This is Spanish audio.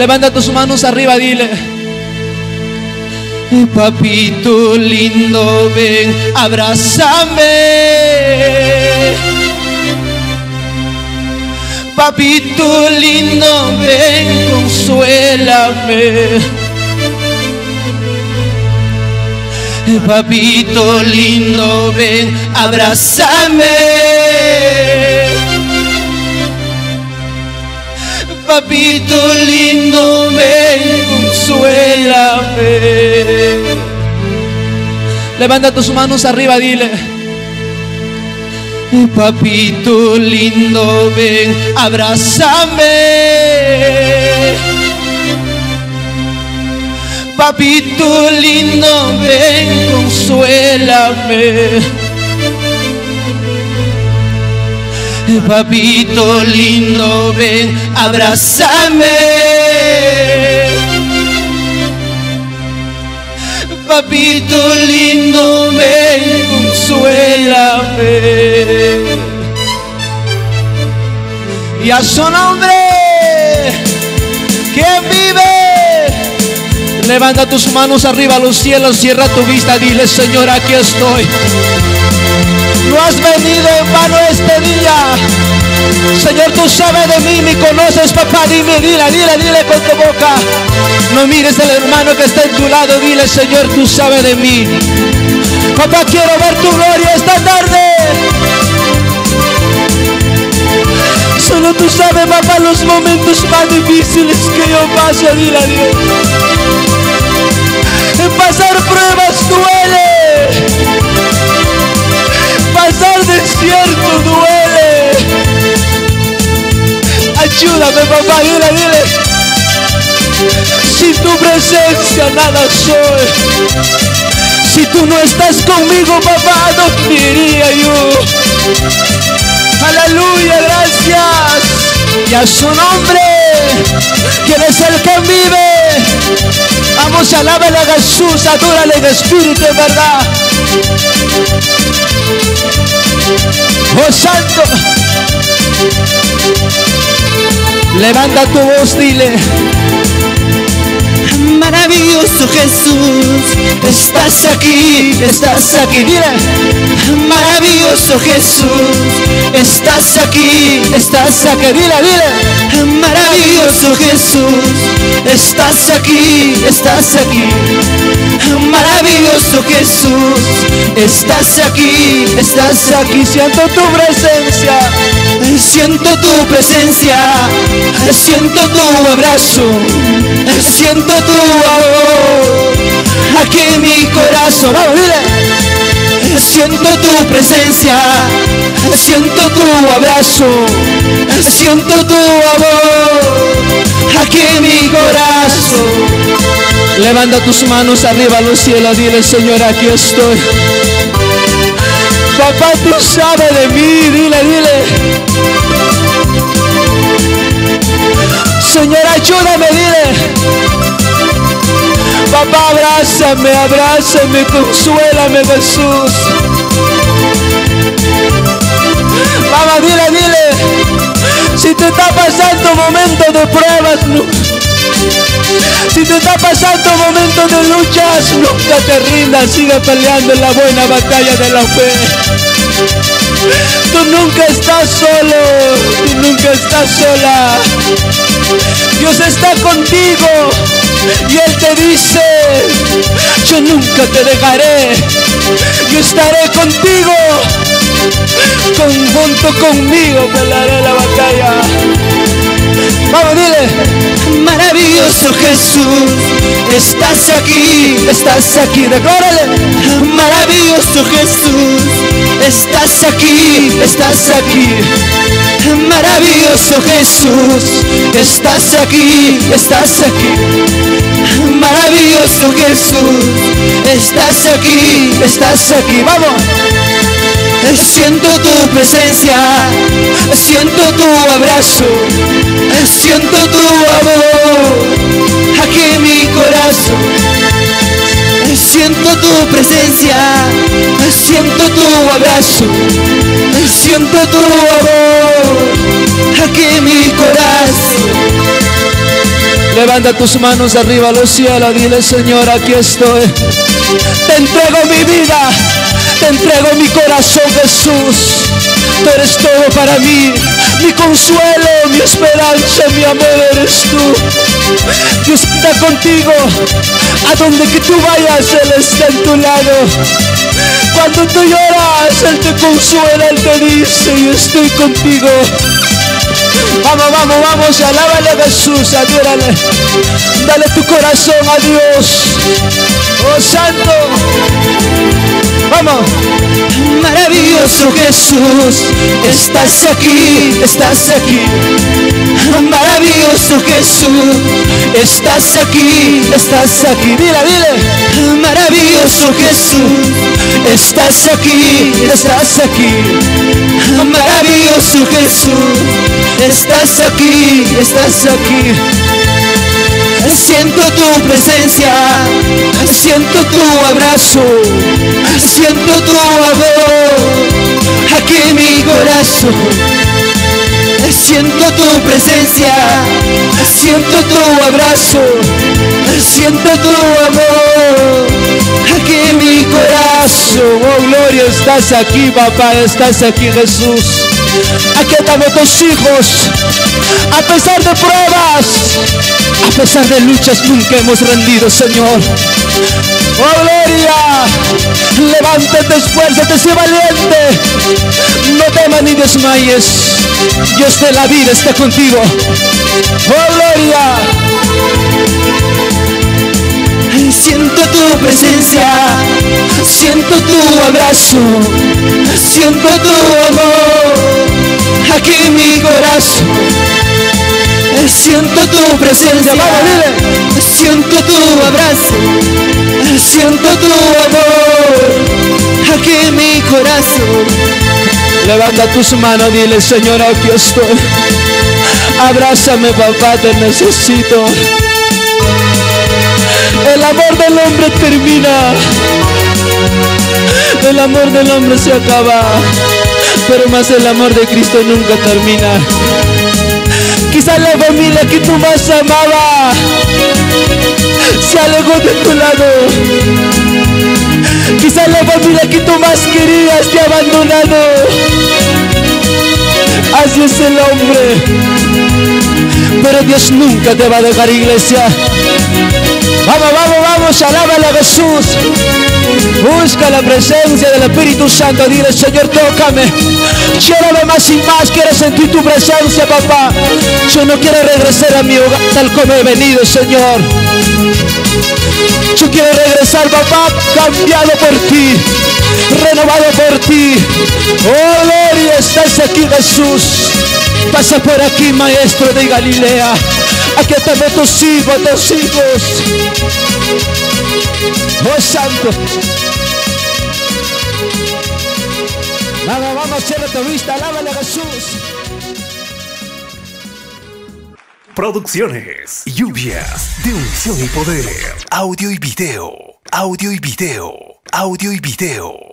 Levanta tus manos arriba, dile: papito lindo, ven, abrázame. Papito lindo, ven, consuélame. Papito lindo, ven, abrázame. Papito lindo, ven, consuélame. Levanta tus manos arriba, dile: papito lindo, ven, abrázame. Papito lindo, ven, consuélame. Papito lindo, ven, abrázame. Papito lindo, ven, consuélame. Y a su nombre, ¿quién vive? Levanta tus manos arriba a los cielos, cierra tu vista, dile: Señor, aquí estoy. No has venido en vano este día. Señor, tú sabes de mí, me conoces, papá. Dile con tu boca. No mires al hermano que está en tu lado. Dile: Señor, tú sabes de mí. Papá, quiero ver tu gloria esta tarde. Solo tú sabes, papá, los momentos más difíciles que yo paso. Dile a Dios. En pasar pruebas duele. Pasar desierto duele. Ayúdame, papá, dile. Sin tu presencia nada soy. Si tú no estás conmigo, papá, no iría yo. Aleluya, gracias. Y a su nombre, ¿quién es el que vive? Vamos, alábale a Jesús, adórale en espíritu, en verdad. Oh Santo, levanta tu voz, dile: maravilloso Jesús, estás aquí, dile: maravilloso Jesús, estás aquí, dile: maravilloso Jesús, estás aquí, maravilloso Jesús, estás aquí, siento tu presencia, siento tu presencia, siento tu abrazo, siento tu amor aquí en mi corazón. Vamos, dile: siento tu presencia, siento tu abrazo, siento tu amor aquí en mi corazón. Levanta tus manos arriba a los cielos, dile: Señor, aquí estoy. Papá, tú sabes de mí, dile. Señor, ayúdame, dile. Papá, abrázame, consuélame, Jesús. Mamá, dile. Si te está pasando momentos de pruebas, si te está pasando momentos de luchas, nunca te rindas, sigue peleando en la buena batalla de la fe. Tú nunca estás solo, tú nunca estás sola. Dios está contigo y Él te dice: yo nunca te dejaré, yo estaré contigo, junto conmigo pelearé la batalla. Vamos, dile: maravilloso Jesús, estás aquí, declárale: maravilloso Jesús, estás aquí, maravilloso Jesús, estás aquí, maravilloso Jesús, estás aquí, vamos. Siento tu presencia, siento tu abrazo, siento tu amor aquí en mi corazón. Siento tu presencia, siento tu abrazo, siento tu amor aquí en mi corazón. Levanta tus manos arriba a los cielos. Dile, Señor, aquí estoy. Te entrego mi vida. Te entrego mi corazón, Jesús. Tú eres todo para mí. Mi consuelo, mi esperanza, mi amor eres tú. Dios está contigo. A donde que tú vayas, Él está en tu lado. Cuando tú lloras, Él te consuela, Él te dice, yo estoy contigo. Vamos, vamos, vamos, alábale a Jesús, adórale. Dale tu corazón a Dios. Oh Santo. Vamos. Maravilloso Jesús, estás aquí, estás aquí. Maravilloso Jesús, estás aquí, estás aquí. Dile, dile. Maravilloso Jesús, estás aquí, estás aquí. Maravilloso Jesús, estás aquí, estás aquí. Siento tu presencia, siento tu abrazo, siento tu amor aquí en mi corazón. Siento tu presencia, siento tu abrazo, siento tu amor aquí en mi corazón. Oh gloria, estás aquí, papá, estás aquí, Jesús. Aquí estamos tus hijos. A pesar de pruebas, a pesar de luchas, nunca hemos rendido, Señor. Oh gloria, levántate, esfuérzate, sé valiente. No temas ni desmayes. Dios de la vida está contigo. Oh gloria. Siento tu presencia, siento tu abrazo, siento tu amor aquí en mi corazón. Siento tu presencia, siento tu abrazo, siento tu amor aquí en mi corazón. Levanta tus manos, dile, Señor, aquí estoy. Abrázame, papá, te necesito. El amor del hombre termina, el amor del hombre se acaba, pero más el amor de Cristo nunca termina. Quizás la familia que tú más amabas se alejó de tu lado. Quizás la familia que tú más querías te ha abandonado. Así es el hombre, pero Dios nunca te va a dejar, iglesia. Vamos, vamos, vamos, alábale a Jesús. Busca la presencia del Espíritu Santo. Dile, Señor, tócame. Quiero más y más, quiero sentir tu presencia, papá. Yo no quiero regresar a mi hogar tal como he venido, Señor. Yo quiero regresar, papá, cambiado por ti, renovado por ti. Oh, gloria, estás aquí, Jesús. Pasa por aquí, Maestro de Galilea. Aquí estamos tus hijos, tus hijos. Oh, Santo. Vamos, vamos, cierra tu vista, alábale a Jesús. Producciones, lluvias de unción y poder. Audio y video, audio y video, audio y video.